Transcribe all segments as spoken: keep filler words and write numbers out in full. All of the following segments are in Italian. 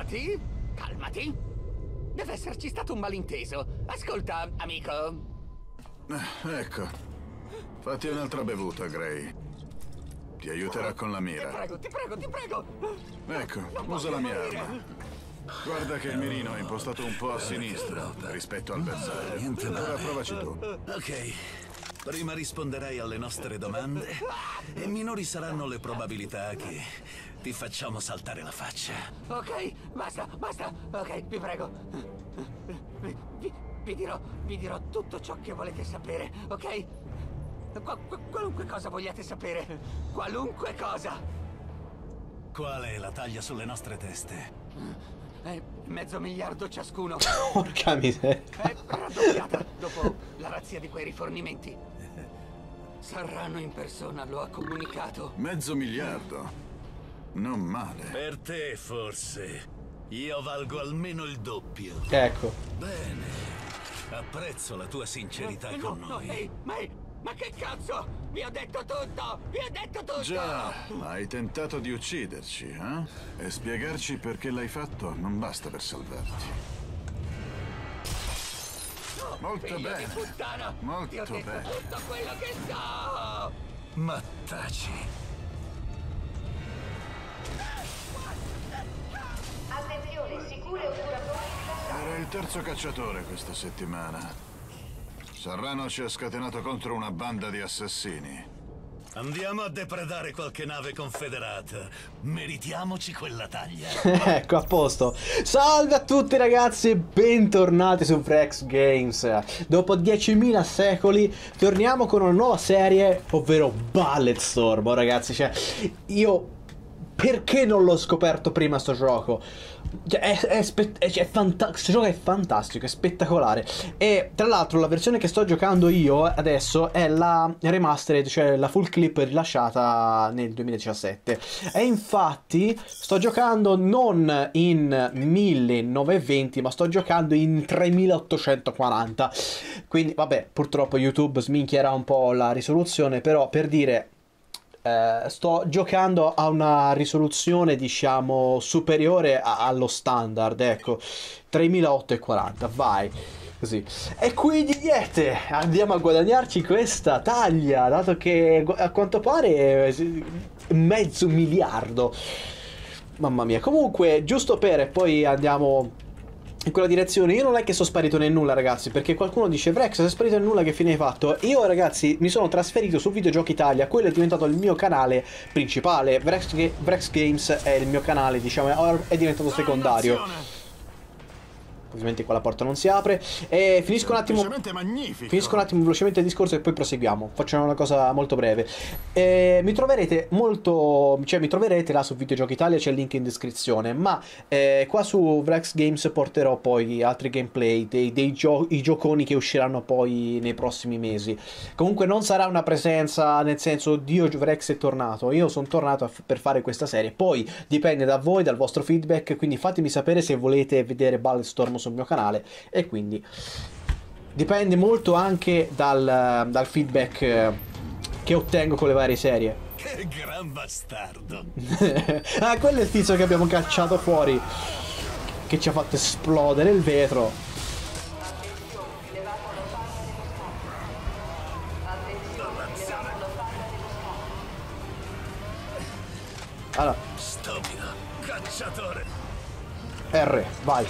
calmati, calmati. Deve esserci stato un malinteso. Ascolta, amico. Eh, ecco. Fatti un'altra bevuta, Gray. Ti aiuterà con la mira. Ti prego, ti prego, ti prego. Ecco, Non usa la mia morire. arma. Guarda che il mirino è impostato un po' a sinistra rispetto al bersaglio. Niente Ora male. provaci tu. Ok, prima risponderei alle nostre domande e minori saranno le probabilità che ti facciamo saltare la faccia. Ok, basta, basta. Ok, vi prego. Vi, vi- vi dirò, vi dirò tutto ciò che volete sapere, ok? Qua- qua- qualunque cosa vogliate sapere. Qualunque cosa. Qual è la taglia sulle nostre teste? È mezzo miliardo ciascuno. Porca miseria. È raddoppiata dopo la razzia di quei rifornimenti. Serrano in persona lo ha comunicato. Mezzo miliardo. Non male. Per te, forse. Io valgo almeno il doppio. Ecco. Bene. Apprezzo la tua sincerità No, con no, noi. ehi, ma, ma che cazzo? Vi ho detto tutto! Vi ho detto tutto! Già, hai tentato di ucciderci, eh? E spiegarci perché l'hai fatto non basta per salvarti. Molto Figlio bene. di puttana! Molto Ti ho detto bene. tutto quello che so! Ma taci. Attenzione, sicure otturatori rilassati. Era il terzo cacciatore questa settimana. Serrano ci ha scatenato contro una banda di assassini. Andiamo a depredare qualche nave confederata. Meritiamoci quella taglia. Ecco, a posto. Salve a tutti ragazzi e bentornati su Vrex Games. Dopo diecimila secoli torniamo con una nuova serie, ovvero Bulletstorm. Oh, ragazzi, cioè, io perché non l'ho scoperto prima sto gioco? Cioè, è, è, spe- è, è fanta- questo gioco è fantastico, è spettacolare. E tra l'altro la versione che sto giocando io adesso è la remastered, cioè la full clip rilasciata nel duemiladiciassette. E infatti sto giocando non in millenovecentoventi, ma sto giocando in tremilaottocentoquaranta. Quindi vabbè, purtroppo YouTube sminchierà un po' la risoluzione, però per dire... Uh, sto giocando a una risoluzione diciamo superiore a- allo standard, ecco, tremilaottocentoquaranta, vai, così. E quindi niente, andiamo a guadagnarci questa taglia, dato che a quanto pare è mezzo miliardo, mamma mia. Comunque, giusto per poi andiamo in quella direzione. Io non è che sono sparito nel nulla, ragazzi, perché qualcuno dice: Vrex, sei sparito nel nulla, che fine hai fatto? Io, ragazzi, mi sono trasferito su Videogiochi Italia. Quello è diventato il mio canale principale. Vrex, Ga- Vrex Games è il mio canale, diciamo, è diventato secondario. Ovviamente qua la porta non si apre. E finisco un attimo. Magnifico. Finisco un attimo velocemente il discorso e poi proseguiamo. Facciamo una cosa molto breve. Eh, mi troverete molto. Cioè, mi troverete là su Videogiochi Italia, c'è il link in descrizione. Ma eh, qua su Vrex Games porterò poi altri gameplay, dei, dei gio- i gioconi che usciranno poi nei prossimi mesi. Comunque non sarà una presenza nel senso Dio Vrex è tornato. Io sono tornato a f- per fare questa serie. Poi dipende da voi, dal vostro feedback. Quindi fatemi sapere se volete vedere Bulletstorm sul mio canale, e quindi dipende molto anche dal, dal feedback eh, che ottengo con le varie serie. Che gran bastardo. Ah, quello è il tizio che abbiamo cacciato fuori, che ci ha fatto esplodere il vetro. Attenzione, rilevata la falla dello scatto. Attenzione, rilevata la falla dello scatto. Allora, Stupido. Cacciatore. R, vai.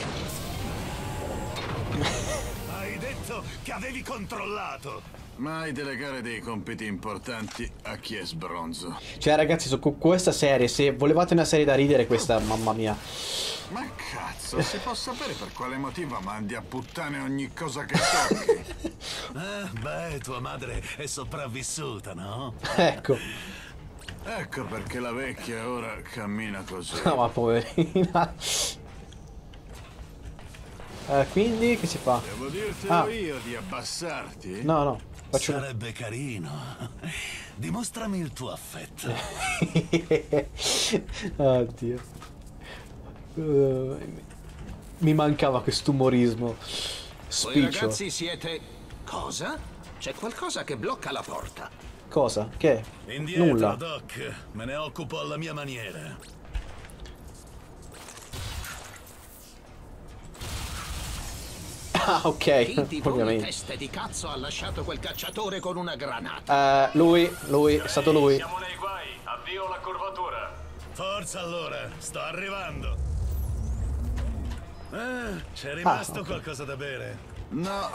Hai detto che avevi controllato. Mai delegare dei compiti importanti a chi è sbronzo. Cioè, ragazzi, su cu- questa serie, se volevate una serie da ridere, questa, mamma mia. Ma cazzo, si può sapere per quale motivo mandi a puttane ogni cosa che tocchi? Eh, beh, tua madre è sopravvissuta, no? Ecco. Ecco perché la vecchia ora cammina così. No, ma poverina. Eh, quindi, che si fa? Devo dirtelo Ah. io di abbassarti? No, no, faccio una... Sarebbe carino. Dimostrami il tuo affetto. Oddio. Uh, mi mancava quest'umorismo Voi spiccio. ragazzi siete... Cosa? C'è qualcosa che blocca la porta. Cosa? Che? Indietro, Nulla. Doc. Me ne occupo alla mia maniera. Ah, ok, Chi di voi ovviamente. teste di cazzo ha lasciato quel cacciatore con una granata? Eh, lui, lui, è stato lui. Siamo nei guai, avvio la curvatura. Forza allora, sto arrivando. Ah, c'è rimasto Ah, ok. qualcosa da bere? No.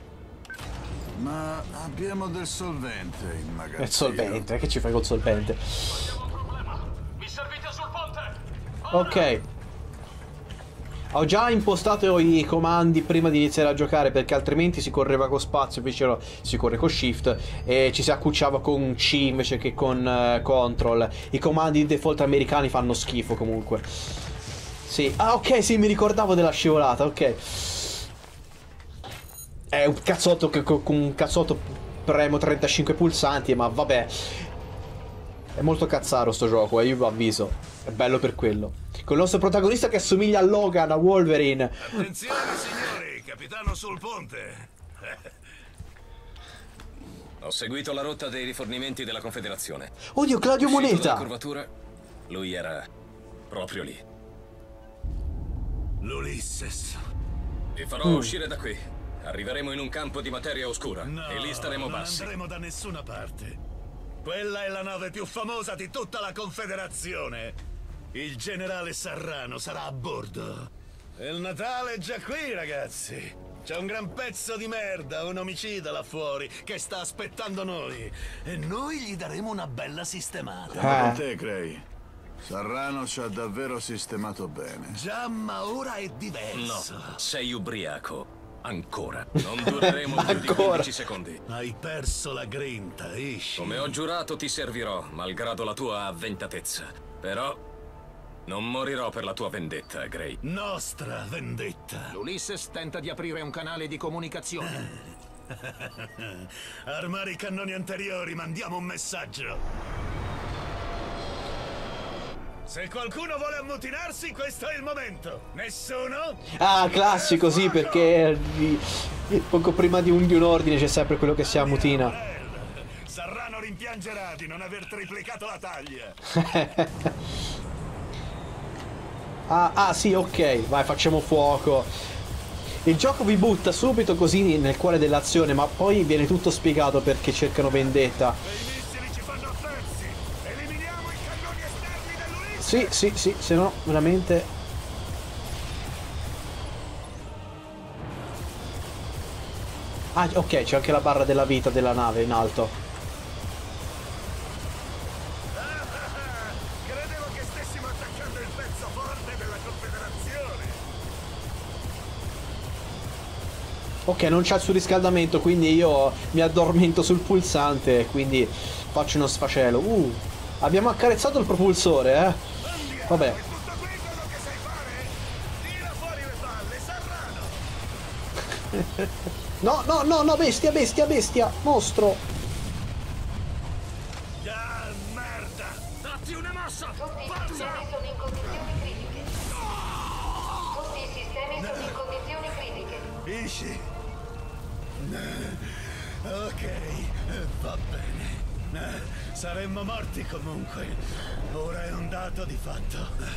Ma abbiamo del solvente in magazzino. È il solvente, che ci fai col solvente? Abbiamo un problema. Mi servite sul ponte? Ok. Ho già impostato i comandi prima di iniziare a giocare, perché altrimenti si correva con spazio, invece no, si corre con shift e ci si accucciava con C invece che con uh, control. I comandi di default americani fanno schifo comunque. Sì, ah ok, sì, mi ricordavo della scivolata, ok. È un cazzotto che con un cazzotto premo trentacinque pulsanti, ma vabbè. È molto cazzaro sto gioco, eh, io vi avviso. È bello per quello. Con il nostro protagonista che assomiglia a Logan, a Wolverine. Attenzione signori, capitano sul ponte. Ho seguito la rotta dei rifornimenti della Confederazione. Oddio, Claudio Uscito dalla Moneta! curvatura, lui era proprio lì. L'Ulisses. Vi farò Mm. uscire da qui. Arriveremo in un campo di materia oscura No, e lì staremo non bassi. andremo da nessuna parte. Quella è la nave più famosa di tutta la Confederazione. Il generale Sarrano sarà a bordo. Il Natale è già qui, ragazzi. C'è un gran pezzo di merda, un omicida là fuori, che sta aspettando noi. E noi gli daremo una bella sistemata. Siamo con Eh. te, Gray. Sarrano ci ha davvero sistemato bene. Già, ma ora è No, diverso. sei ubriaco. Ancora. Non dureremo più di Ancora. quindici secondi. Hai perso la grinta, Ishi. Come ho giurato ti servirò, malgrado la tua avventatezza. Però non morirò per la tua vendetta, Gray. Nostra vendetta. L'Ulisses tenta di aprire un canale di comunicazione. Armare i cannoni anteriori, mandiamo un messaggio. Se qualcuno vuole ammutinarsi, questo è il momento. Nessuno? Ah, classico, sì, perché di- di- poco prima di un, di un ordine c'è sempre quello che si ammutina. Sarrano rimpiangerà di non aver triplicato la taglia. Ah, ah, sì, ok, vai, facciamo fuoco. Il gioco vi butta subito così nel cuore dell'azione, ma poi viene tutto spiegato perché cercano vendetta. E i missili ci fanno a pezzi. Eliminiamo i cannoni esterni dell'Ulisses. Sì, sì, sì, se no veramente... Ah, ok, c'è anche la barra della vita della nave in alto. Credevo che stessimo attaccando il pezzo forte della Confederazione. Ok, non c'è il surriscaldamento, quindi io mi addormento sul pulsante e quindi faccio uno sfacelo. Uh, abbiamo accarezzato il propulsore, eh. Vabbè. È tutto qui quello che sai fare? Tira fuori le palle, Sarrano. No, no, no, no, bestia, bestia, bestia, mostro. Ah, merda. Datti una mossa! Tutti i sistemi sono in condizioni critiche. Tutti i sistemi sono in condizioni critiche. Ishi. Ok, va bene. Saremmo morti comunque. Ora è un dato di fatto.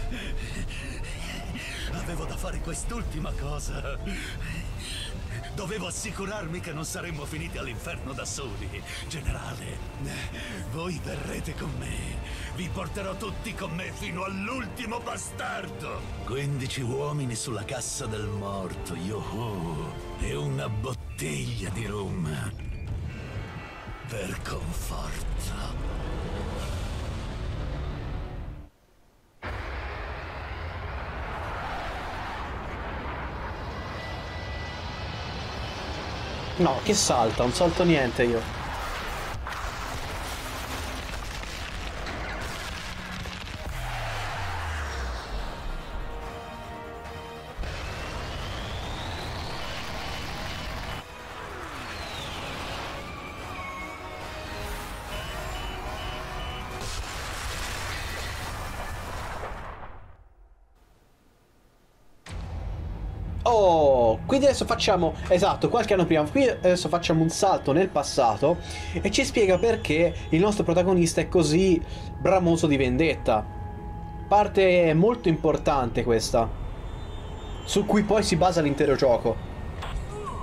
Avevo da fare quest'ultima cosa. Dovevo assicurarmi che non saremmo finiti all'inferno da soli. Generale, voi verrete con me. Vi porterò tutti con me fino all'ultimo bastardo. quindici uomini sulla cassa del morto, yoho, e una bottiglia di rum. Per conforto. No, che salta, non salto niente io. Oh, quindi adesso facciamo, esatto, qualche anno prima, qui adesso facciamo un salto nel passato e ci spiega perché il nostro protagonista è così bramoso di vendetta. Parte molto importante questa, su cui poi si basa l'intero gioco.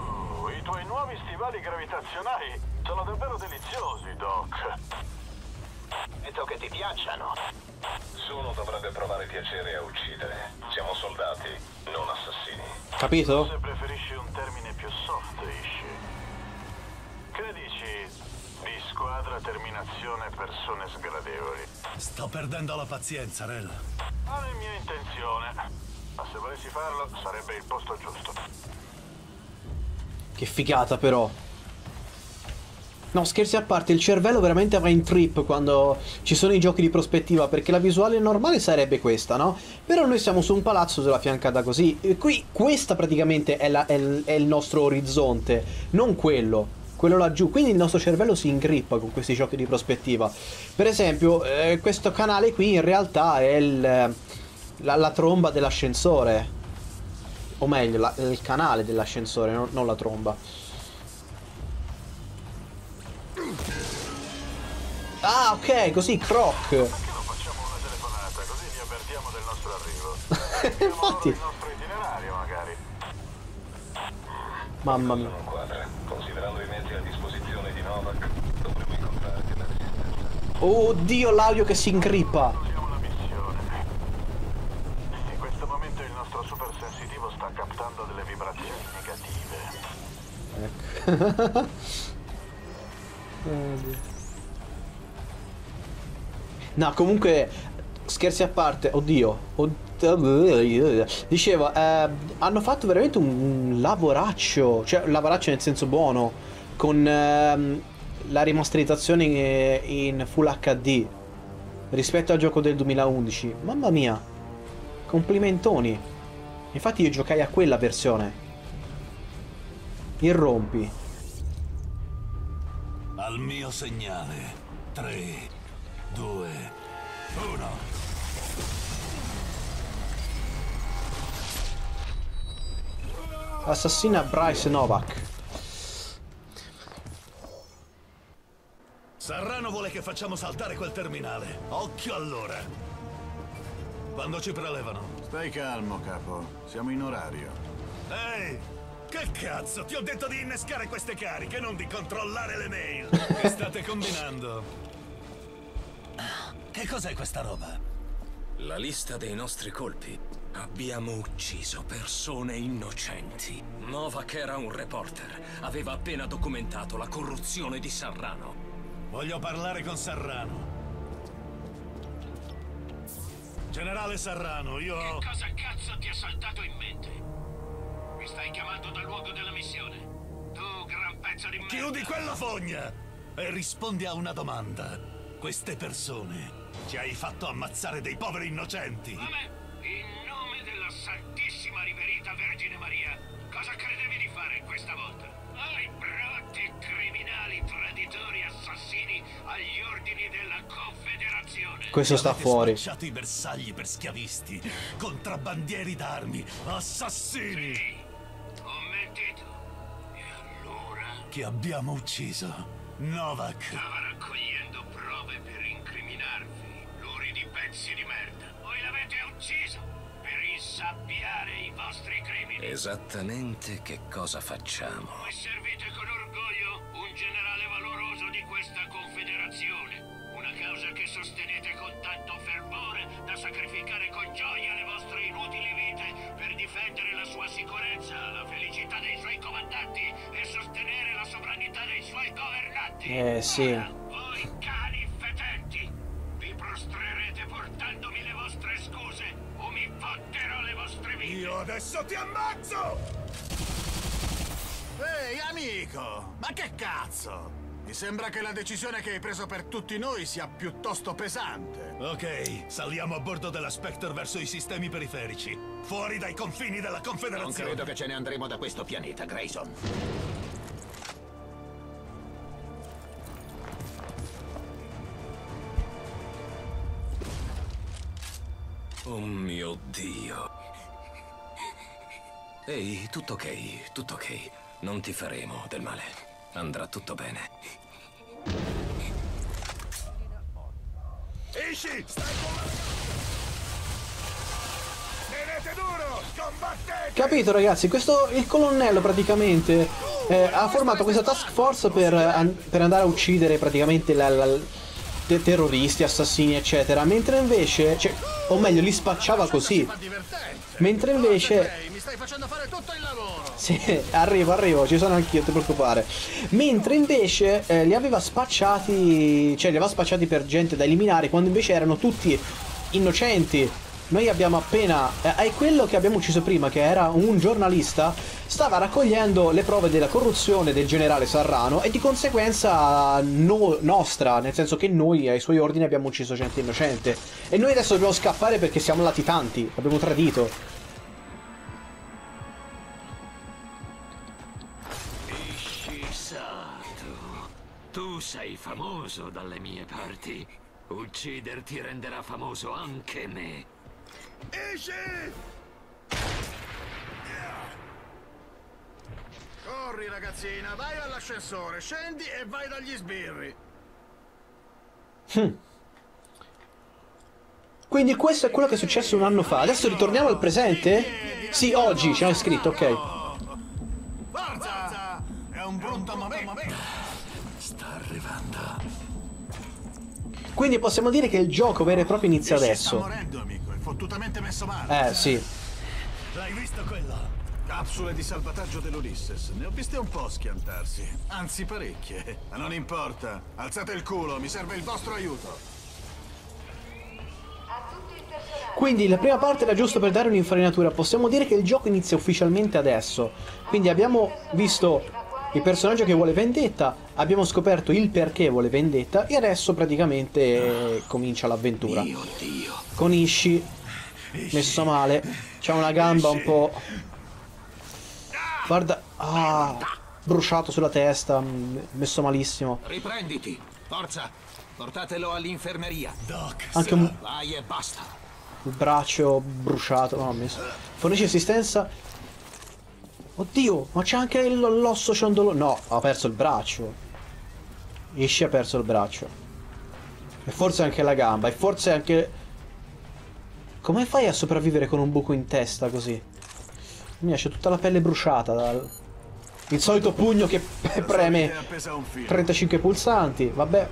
rivali gravitazionali sono davvero deliziosi, Doc. Detto che ti piacciono. Nessuno dovrebbe provare piacere a uccidere. Siamo soldati, non assassini. Capito? Se preferisci un termine più soft, Ishi. Che dici di squadra, terminazione, persone sgradevoli? Sto perdendo la pazienza, Rel. Non è mia intenzione. Ma se volessi farlo, sarebbe il posto giusto. Che figata però. No, scherzi a parte, il cervello veramente va in trip quando ci sono i giochi di prospettiva, perché la visuale normale sarebbe questa, no? Però noi siamo su un palazzo sulla fiancata così, e qui questa praticamente è, la, è, il, è il nostro orizzonte, non quello, quello laggiù, quindi il nostro cervello si ingrippa con questi giochi di prospettiva. Per esempio, eh, questo canale qui in realtà è il, la, la tromba dell'ascensore, o meglio, la, il canale dell'ascensore, non, non la tromba. Ah, ok, così, croc. Perché non facciamo una telefonata, così li avvertiamo del nostro arrivo? Infatti. Il nostro itinerario, magari. Mamma mia. Non quadra. Considerando i mezzi a disposizione di Novak, dovremmo incontrare della resistenza. Oddio, l'audio che si ingrippa. Concludiamo la missione. In questo momento il nostro super sensitivo sta captando delle vibrazioni negative. Ecco. No, comunque, scherzi a parte, oddio, oddio dicevo, eh, hanno fatto veramente un, un lavoraccio, cioè un lavoraccio nel senso buono, con eh, la rimasterizzazione in, in Full H D rispetto al gioco del duemilaundici. Mamma mia, complimentoni. Infatti io giocai a quella versione. Irrompi. Al mio segnale. tre, due, uno. Assassina Bryce Novak. Serrano vuole che facciamo saltare quel terminale. Occhio allora. Quando ci prelevano? Stai calmo, capo. Siamo in orario. Ehi! Che cazzo? Ti ho detto di innescare queste cariche, non di controllare le mail. Che state combinando? Che cos'è questa roba? La lista dei nostri colpi. Abbiamo ucciso persone innocenti. Novak era un reporter. Aveva appena documentato la corruzione di Serrano. Voglio parlare con Serrano. Generale Serrano, io... Che cosa cazzo ti è saltato in mente? Mi stai chiamando dal luogo della missione? Tu, gran pezzo di merda! Chiudi quella fogna! E rispondi a una domanda. Queste persone ci hai fatto ammazzare dei poveri innocenti. Vabbè, in nome della Santissima Riverita Vergine Maria, cosa credevi di fare questa volta? Ai brutti criminali, traditori, assassini agli ordini della Confederazione. Questo sta fuori. Avete spacciato i bersagli per schiavisti, contrabbandieri d'armi, assassini. Sì, ho mentito. E allora? Che abbiamo ucciso. Novak. Stava raccogliendo prove per incriminarvi, luridi pezzi di merda. Voi l'avete ucciso per insabbiare i vostri crimini. Esattamente che cosa facciamo? Voi servite con orgoglio un generale valoroso di questa confederazione, una causa che sostenete con tanto fervore da sacrificare con gioia le vostre inutili vite per difendere la sua sicurezza, la felicità dei suoi comandanti e sostenere la sovranità dei suoi governanti. Eh sì. Ora, voi cani fetenti, vi prostrerete portandomi le vostre scuse o mi fotterò le vostre vite. Io adesso ti ammazzo! Ehi, amico! Ma che cazzo? Mi sembra che la decisione che hai preso per tutti noi sia piuttosto pesante. Ok, saliamo a bordo della Spectre verso i sistemi periferici, fuori dai confini della Confederazione. Non credo che ce ne andremo da questo pianeta, Grayson. Oh mio Dio. Ehi, tutto ok, tutto ok. Non ti faremo del male. Andrà tutto bene. Ishi, stai con... Ne ne Capito ragazzi, questo il colonnello praticamente eh, ha formato questa task force per, an per andare a uccidere praticamente la, la, te terroristi, assassini eccetera, mentre invece, cioè, o meglio li spacciava così, mentre invece mi stai facendo fare tutto il lavoro. sì, arrivo, arrivo, ci sono anch'io, non ti preoccupare. Mentre invece eh, li aveva spacciati, cioè li aveva spacciati per gente da eliminare, quando invece erano tutti innocenti. Noi abbiamo appena... Eh, è quello che abbiamo ucciso prima, che era un giornalista, stava raccogliendo le prove della corruzione del generale Sarrano e di conseguenza no, nostra, nel senso che noi ai suoi ordini abbiamo ucciso gente innocente. E noi adesso dobbiamo scappare perché siamo latitanti, abbiamo tradito. Ishisato, tu sei famoso dalle mie parti. Ucciderti renderà famoso anche me. Ishi! Corri ragazzina, vai all'ascensore, scendi e vai dagli sbirri. Hm. Quindi questo è quello che è successo un anno fa. Adesso ritorniamo al presente? Sì, oggi, c'è scritto, ok. Forza! È un brutto momento. Sta arrivando. Quindi possiamo dire che il gioco vero e proprio inizia adesso. Sta morendo, amico, è fottutamente messo male. Eh, sì. L'hai visto quello? Capsule di salvataggio dell'Ulysses. Ne ho viste un po' schiantarsi. Anzi, parecchie. Ma non importa. Alzate il culo, mi serve il vostro aiuto. Quindi la prima parte era giusto per dare un'infarinatura. Possiamo dire che il gioco inizia ufficialmente adesso. Quindi abbiamo visto il personaggio che vuole vendetta, abbiamo scoperto il perché vuole vendetta e adesso praticamente eh, comincia l'avventura. Con Ishi, messo male, c'ha una gamba un po'... Guarda, ah, bruciato sulla testa, messo malissimo. Riprenditi, forza, portatelo all'infermeria. Doc, Anche un... Vai e basta. il braccio bruciato, no, messo. Fornisce assistenza... Oddio, ma c'è anche l'osso ciondolo. No, ha perso il braccio. Ishi ha perso il braccio. E forse anche la gamba. E forse anche... Come fai a sopravvivere con un buco in testa così? Mi esce tutta la pelle bruciata dal... Il solito pugno che preme trentacinque pulsanti. Vabbè.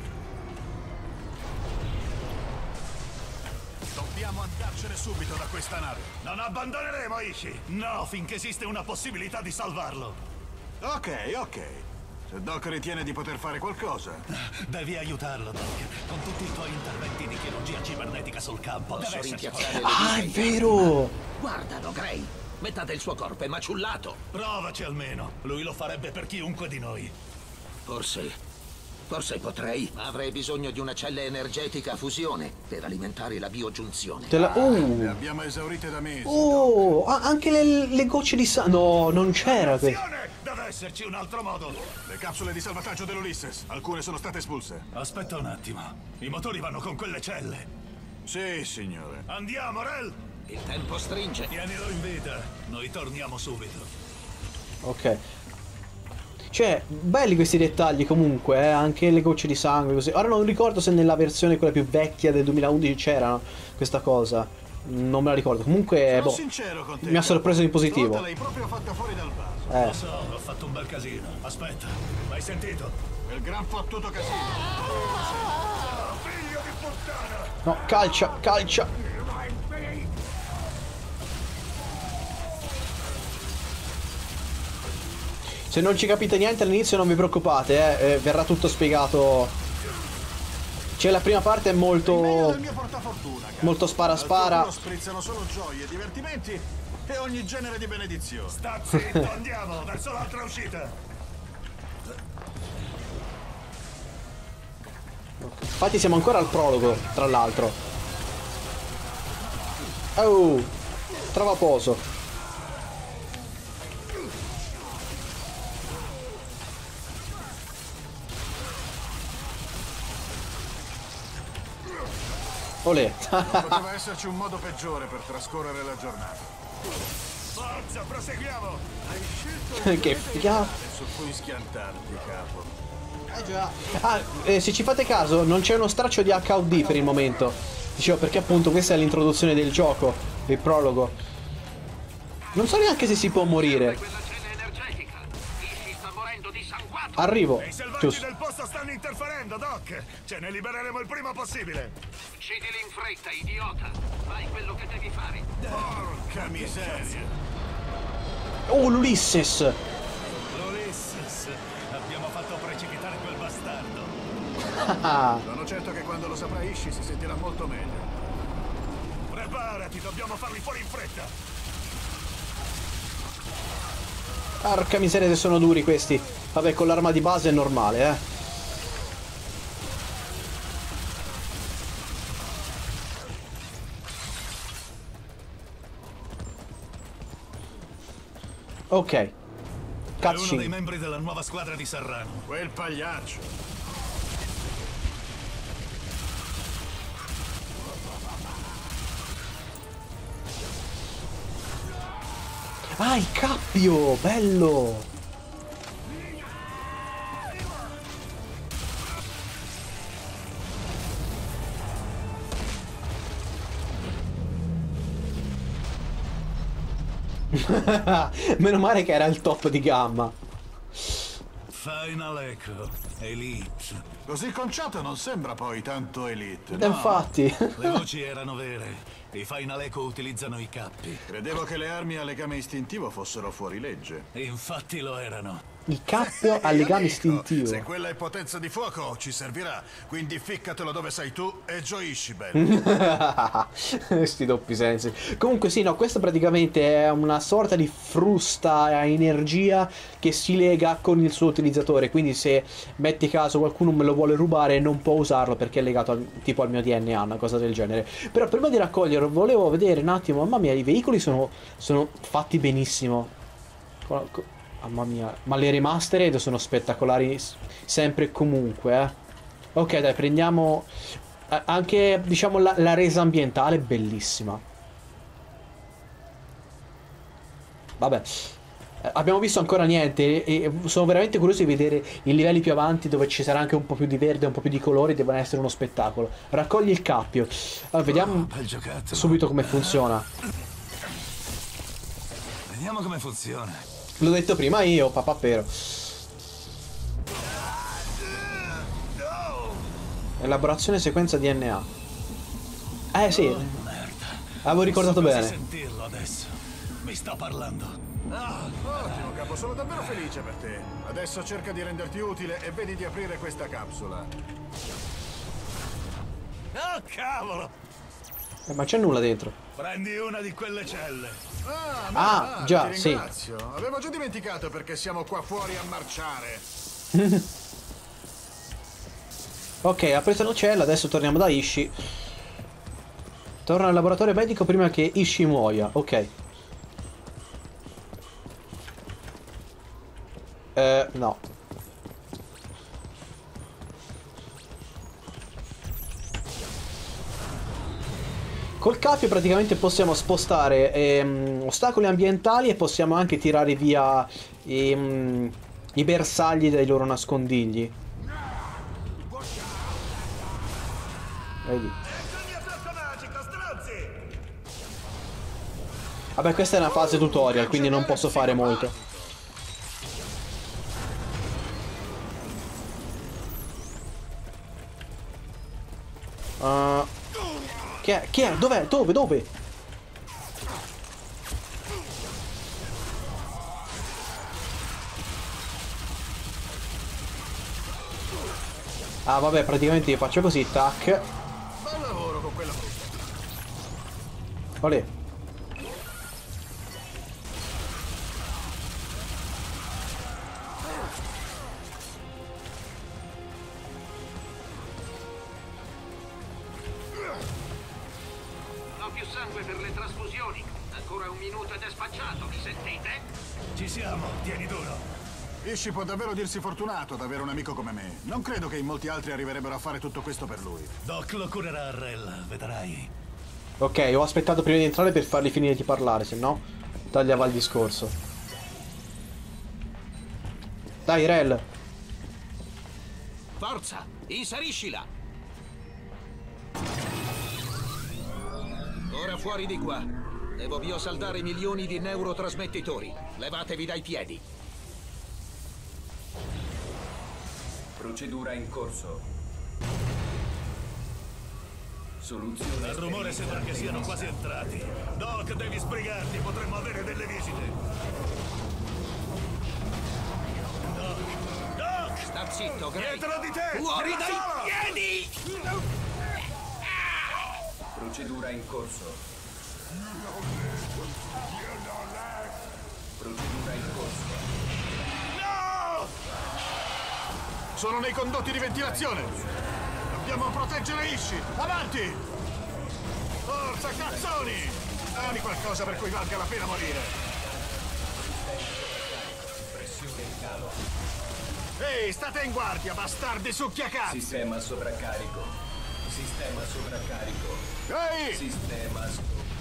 Dobbiamo andarcene subito da questa nave. non abbandoneremo Ishi. No, finché esiste una possibilità di salvarlo. Ok, ok. Se Doc ritiene di poter fare qualcosa. Devi aiutarlo, Doc. Con tutti i tuoi interventi di chirurgia cibernetica sul campo. Posso Deve esserci rimpiazzare le Ah, è dita in vero! Guardalo, Gray. Metà del suo corpo è maciullato. Provaci almeno. Lui lo farebbe per chiunque di noi. Forse... Forse potrei, ma avrei bisogno di una cella energetica a fusione per alimentare la biogiunzione. Te la... Le Uh. abbiamo esaurite da mesi. Oh, ah, anche le, le gocce di sangue. No, non c'era questo. Deve esserci un altro modo. Le capsule di salvataggio dell'Ulysses. Alcune sono state espulse. Aspetta un attimo. I motori vanno con quelle celle. Sì, signore. Andiamo, Rel! Il tempo stringe. Tienilo in vita. Noi torniamo subito. Ok. Cioè, belli questi dettagli comunque, eh? Anche le gocce di sangue così. Ora non ricordo se nella versione quella più vecchia del duemilaundici c'era questa cosa. Non me la ricordo. Comunque, Sono boh, sincero con te. mi ha sorpreso in positivo. Stavolta l'hai proprio fatta fuori dal vaso. Eh. Lo so, ho fatto un bel casino. Aspetta, l'hai sentito? Quel gran fottuto casino. Figlio di puttana! No, calcia, calcia. Se non ci capite niente all'inizio non vi preoccupate, eh, eh, verrà tutto spiegato. Cioè la prima parte è molto... molto spara spara. Sprizzano solo gioie, divertimenti e ogni genere di benedizione. Sta zitto, andiamo verso l'altra uscita. Infatti siamo ancora al prologo, tra l'altro. Oh, trova poso. Olè. Poteva esserci un modo peggiore per trascorrere la giornata. Forza, proseguiamo! Hai scelto Che figa. su cui schiantarti, capo. Eh già. Ah, eh, se ci fate caso non c'è uno straccio di H U D per il momento. Dicevo perché appunto questa è l'introduzione del gioco, il prologo. Non so neanche se si può morire. Arrivo. I selvaggi Giusto. del posto stanno interferendo, Doc. Ce ne libereremo il prima possibile. Uccidili in fretta, idiota. Fai quello che devi fare. Porca miseria. Oh, l'Ulysses. Ulysses, abbiamo fatto precipitare quel bastardo. Sono certo che quando lo saprà Ishii si sentirà molto meglio. Preparati, dobbiamo farli fuori in fretta. Porca miseria se sono duri questi. Vabbè, con l'arma di base è normale, eh. Ok. È uno dei Cutscene. membri della nuova squadra di Serrano. Quel pagliaccio. Ah, il cappio! Bello! Meno male che era il top di gamma. Final Echo, Elite. Così conciato non sembra poi tanto elite. E infatti. Le voci erano vere. I Final Echo utilizzano i cappi. Credevo che le armi a legame istintivo fossero fuori legge. E infatti lo erano. Il cappio a legame Amico, istintivo. Se quella è potenza di fuoco, ci servirà. Quindi ficcatelo dove sei tu e gioisci, bello. Sti doppi sensi. Comunque sì, no, questa praticamente è una sorta di frusta a energia che si lega con il suo utilizzatore. Quindi se metti caso qualcuno me lo vuole rubare non può usarlo perché è legato al, tipo al mio D N A, una cosa del genere. Però prima di raccoglierlo volevo vedere un attimo. Mamma mia, i veicoli sono, sono fatti benissimo. Mamma mia, ma le remastered sono spettacolari sempre e comunque, eh. Ok, dai, prendiamo eh, anche, diciamo, la, la resa ambientale è bellissima. Vabbè, eh, abbiamo visto ancora niente e, e sono veramente curioso di vedere i livelli più avanti dove ci sarà anche un po' più di verde, un po' più di colori, devono essere uno spettacolo. Raccogli il cappio. Allora, vediamo Oh, subito come funziona. Vediamo come funziona. L'ho detto prima io, papà pero. Elaborazione sequenza D N A. Eh sì. Oh, merda. Avevo ricordato Posso quasi bene. sentirlo adesso. Mi sta parlando. Ah, ottimo, capo, sono davvero felice per te. Adesso cerca di renderti utile e vedi di aprire questa capsula. Oh, cavolo! Eh, ma c'è nulla dentro. Prendi una di quelle celle. Ah, Ah, ah, già, ti sì. ringrazio. Avevo già dimenticato perché siamo qua fuori a marciare. Ok, ha preso la cella, adesso torniamo da Ishii. Torna al laboratorio medico prima che Ishii muoia, ok. Eh, no. Col cappio praticamente possiamo spostare ehm, ostacoli ambientali e possiamo anche tirare via ehm, i bersagli dai loro nascondigli. Vedi. Vabbè, questa è una fase tutorial, quindi non posso fare molto. Uh, chi è? Chi è? Dov'è? Dove? Dove? Ah, vabbè, praticamente io faccio così, tac. Buon lavoro con quella frutta. Olè. Non ho più sangue per le trasfusioni. Ancora un minuto ed è spacciato, mi sentite? Ci siamo, tieni duro. Ishii può davvero dirsi fortunato ad avere un amico come me. Non credo che in molti altri arriverebbero a fare tutto questo per lui. Doc lo curerà a Rella, vedrai. Ok, ho aspettato prima di entrare per farli finire di parlare, se no tagliava il discorso. Dai, Rel. Forza, inseriscila! Ora fuori di qua. Devo biosaldare milioni di neurotrasmettitori. Levatevi dai piedi. Procedura in corso. Soluzione. Il rumore sembra che siano quasi entrati. Doc, devi sbrigarti, potremmo avere delle visite. Doc! Doc! Sta zitto, Gray. Dietro di te! Fuori Nella dai sala! piedi! Procedura in corso. Procedura in corso. No! Sono nei condotti di ventilazione! Dobbiamo proteggere Ishi! Avanti! Forza, cazzoni! Dammi qualcosa per cui valga la pena morire! Pressione in calo. Ehi, state in guardia, bastardi succhiacazzi! Sistema sovraccarico. Sistema sovraccarico. Ehi! Sistema sovraccarico.